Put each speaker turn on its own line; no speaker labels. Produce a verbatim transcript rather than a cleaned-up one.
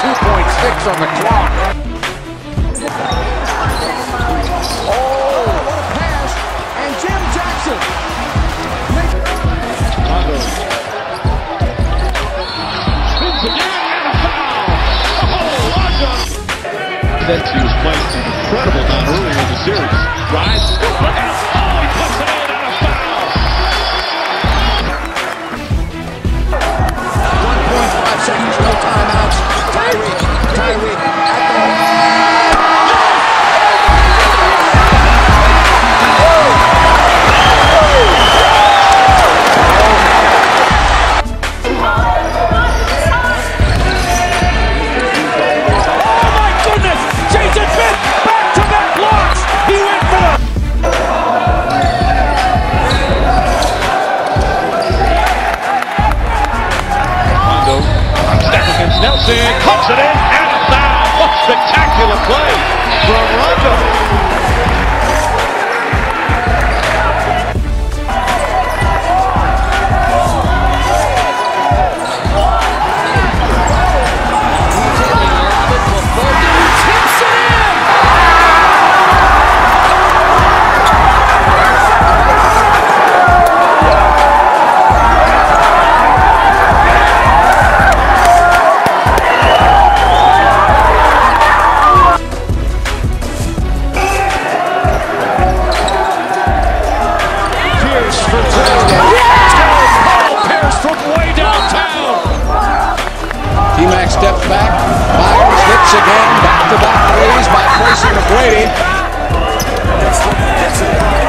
two point six on the clock. Oh, what a pass. And Jim Jackson. Rondo. Spins again and a foul. Oh, Rondo. That he was playing incredible down earlier in the series. Drives. Look out. Oh, he puts it in and a foul. one point five seconds, no timeouts. Tyreek, Tyreek at the Nelson puts it in and a foul. What spectacular play from Rondo. T-Mac steps back, Myers hits again, back-to-back threes by Tracy McGrady.